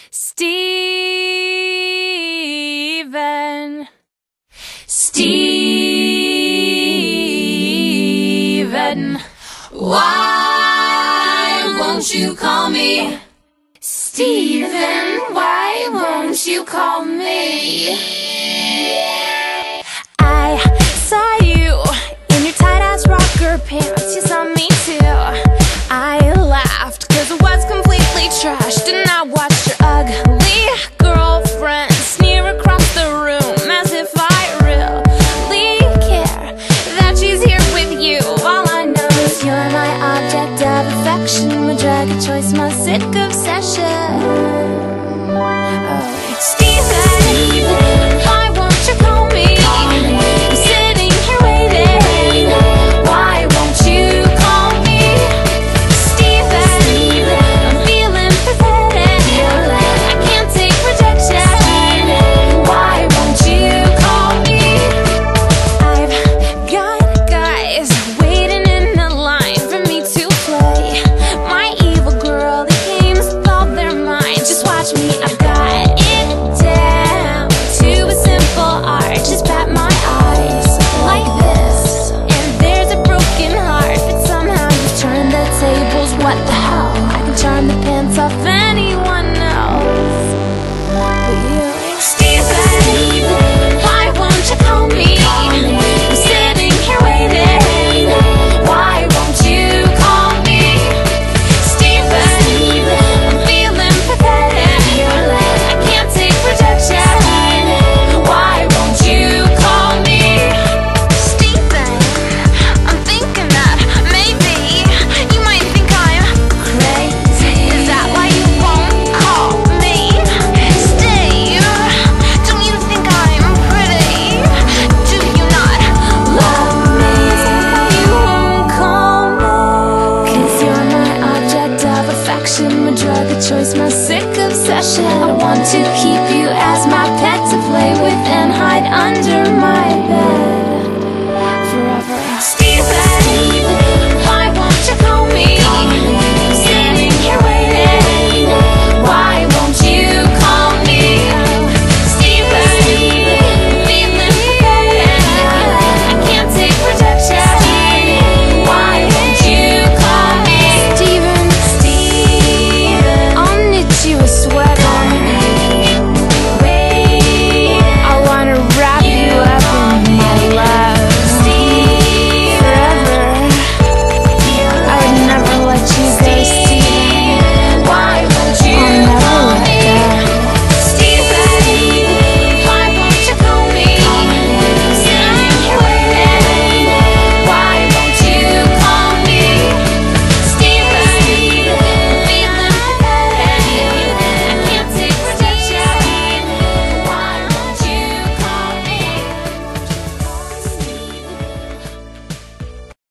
Steven. Steven, why won't you call me? Steven, why won't you call me? I saw you in your tight-ass rocker pants. You saw me too. I laughed cause it was completely trashed, and I watched your ugly girlfriend sneer across the room as if I really care that she's here with you. All I know is you're my object of affection, my drug of choice, my sick obsession. Steven, why won't you call me? I'm sitting here waiting. Why won't you call me? Steven, I'm feeling pathetic. I can't take rejection. Why won't you call me? I've got guys waiting in the line for me to play my evil girl. The game's all their mind. Just watch me, I've got it down to a simple art. Just pat my eyes like this, and there's a broken heart. But somehow you turn the tables. What the hell? I can charm the pants off anyone else but you. Steven, why won't you call me? I'm sitting here waiting. Why won't you call me? Steven, I'm feeling pathetic. I can't take rejection. Why won't you call me? Steven, I'm thinking that maybe you might think I'm crazy. Is that why you won't call me? Steve, don't you think I'm pretty? Do you not love me? Is that why you won't call me? 'Cause you're my object of affection, my drug of choice, my sick obsession. I want to keep you as my pet to play with and hide under my bed.